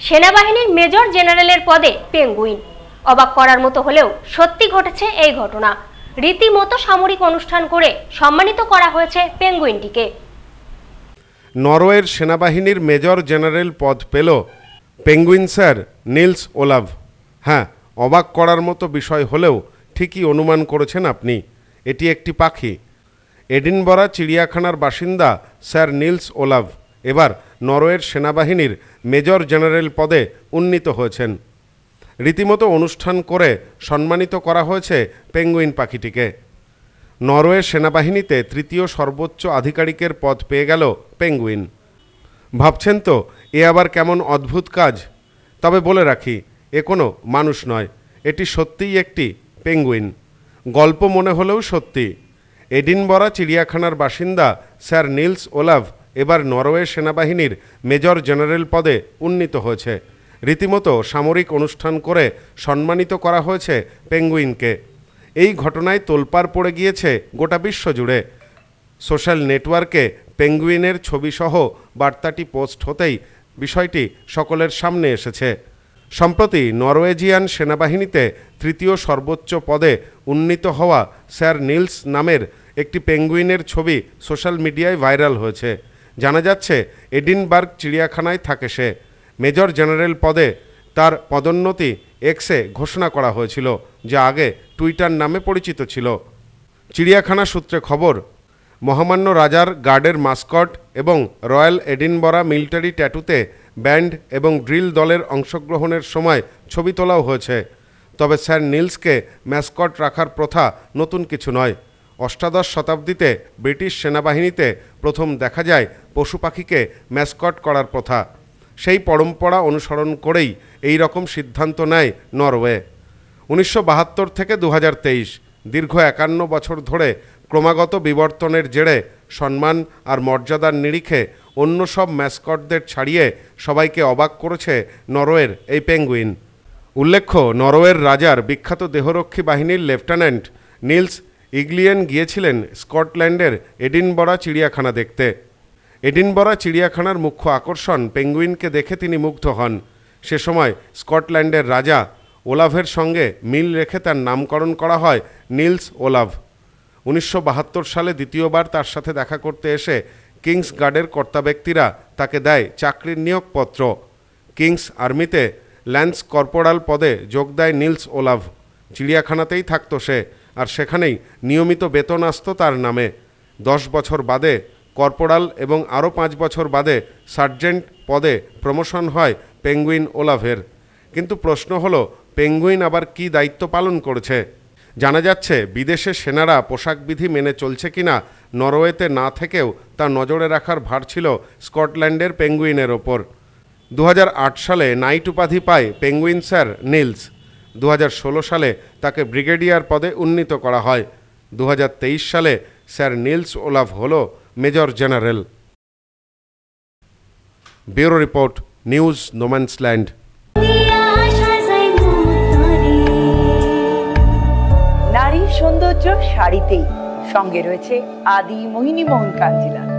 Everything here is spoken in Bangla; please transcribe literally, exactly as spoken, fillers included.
সেনাবাহিনীর মেজর জেনারেলের পদে পেঙ্গুইন। অবাক করার মতো হলেও সত্যি ঘটেছে এই ঘটনা। রীতিমতো সামরিক অনুষ্ঠান করে সম্মানিত করা হয়েছে পেঙ্গুইনটিকে। নরওয়ের সেনাবাহিনীর মেজর জেনারেল পদ পেল পেঙ্গুইন স্যার নিলস ওলাভ। হ্যাঁ, অবাক করার মতো বিষয় হলেও ঠিকই অনুমান করেছেন আপনি, এটি একটি পাখি। এডিনবরা চিড়িয়াখানার বাসিন্দা স্যার নিলস ওলাভ এবার নরওয়ের সেনাবাহিনীর মেজর জেনারেল পদে উন্নীত হয়েছেন। রীতিমতো অনুষ্ঠান করে সম্মানিত করা হয়েছে পেঙ্গুইন পাখিটিকে। নরওয়ের সেনাবাহিনীতে তৃতীয় সর্বোচ্চ আধিকারিকের পদ পেয়ে গেল পেঙ্গুইন। ভাবছেন তো এ আবার কেমন অদ্ভুত কাজ? তবে বলে রাখি, এ কোনো মানুষ নয়, এটি সত্যিই একটি পেঙ্গুইন। গল্প মনে হলেও সত্যি। এডিনবরা চিড়িয়াখানার বাসিন্দা স্যার নিলস ওলাভ এবার নরওয়ে সেনাবাহিনীর মেজর জেনারেল পদে উন্নীত হয়েছে। রীতিমতো সামরিক অনুষ্ঠান করে সম্মানিত করা হয়েছে পেঙ্গুইনকে। এই ঘটনায় তোলপাড় পড়ে গিয়েছে গোটা বিশ্ব জুড়ে। সোশ্যাল নেটওয়ার্কে পেঙ্গুইনের ছবিসহ বার্তাটি পোস্ট হতেই বিষয়টি সকলের সামনে এসেছে। সম্প্রতি নরওয়েজিয়ান সেনাবাহিনীতে তৃতীয় সর্বোচ্চ পদে উন্নীত হওয়া স্যার নিলস নামের একটি পেঙ্গুইনের ছবি সোশ্যাল মিডিয়ায় ভাইরাল হয়েছে। জানা যাচ্ছে এডিনবার্গ চিড়িয়াখানায় থাকে সে। মেজর জেনারেল পদে তার পদোন্নতি এক্সে ঘোষণা করা হয়েছিল, যা আগে টুইটার নামে পরিচিত ছিল। চিড়িয়াখানা সূত্রে খবর, মহামান্য রাজার গার্ডের মাস্কট এবং রয়্যাল এডিনবরা মিলিটারি ট্যাটুতে ব্যান্ড এবং ড্রিল দলের অংশগ্রহণের সময় ছবি তোলাও হয়েছে। তবে স্যার নিলসকে ম্যাসকট রাখার প্রথা নতুন কিছু নয়। অষ্টাদশ শতাব্দীতে ব্রিটিশ সেনাবাহিনীতে প্রথম দেখা যায় পশু পাখিকে ম্যাসকট করার প্রথা। সেই পরম্পরা অনুসরণ করেই এই রকম সিদ্ধান্ত নেয় নরওয়ে। উনিশশো বাহাত্তর থেকে দু হাজার তেইশ দীর্ঘ একান্ন বছর ধরে ক্রমাগত বিবর্তনের জেরে সম্মান আর মর্যাদার নিরিখে অন্য সব ম্যাসকটদের ছাড়িয়ে সবাইকে অবাক করেছে নরওয়ের এই পেঙ্গুইন। উল্লেখ্য, নরওয়ের রাজার বিখ্যাত দেহরক্ষী বাহিনীর লেফটেন্যান্ট নিলস ইগলিয়েন গিয়েছিলেন স্কটল্যান্ডের এডিনবরা চিড়িয়াখানা দেখতে। এডিনবরা চিড়িয়াখানার মুখ্য আকর্ষণ পেঙ্গুইনকে দেখে তিনি মুগ্ধ হন। সে সময় স্কটল্যান্ডের রাজা ওলাভের সঙ্গে মিল রেখে তার নামকরণ করা হয় নিলস ওলাভ। উনিশশো বাহাত্তর সালে দ্বিতীয়বার তার সাথে দেখা করতে এসে কিংস গার্ডের কর্তা ব্যক্তিরা তাকে দেয় চাকরির নিয়োগপত্র। কিংস আর্মিতে ল্যান্স কর্পোরাল পদে যোগ দেয় নিলস ওলাভ। চিড়িয়াখানাতেই থাকতো সে, আর সেখানেই নিয়মিত বেতন আসত তার নামে। দশ বছর বাদে কর্পোরাল এবং আরও পাঁচ বছর বাদে সার্জেন্ট পদে প্রমোশন হয় পেঙ্গুইন ওলাভের। কিন্তু প্রশ্ন হলো, পেঙ্গুইন আবার কি দায়িত্ব পালন করেছে? জানা যাচ্ছে বিদেশে সেনারা পোশাকবিধি মেনে চলছে কিনা নরওয়েতে না থেকেও তা নজরে রাখার ভার ছিল স্কটল্যান্ডের পেঙ্গুইনের ওপর। দু হাজার আট সালে নাইট উপাধি পায় পেঙ্গুইন স্যার নিলস। দু হাজার ষোলো সালে তাকে ব্রিগেডিয়ার পদে উন্নীত করা হয়। দু হাজার তেইশ সালে স্যার নিলস ওলাভ হল major general. Bureau report, news no man's land. নারীর সৌন্দর্য শাড়িতেই, সঙ্গে রয়েছে আদি মোহিনী মোহন কাঞ্জিলা।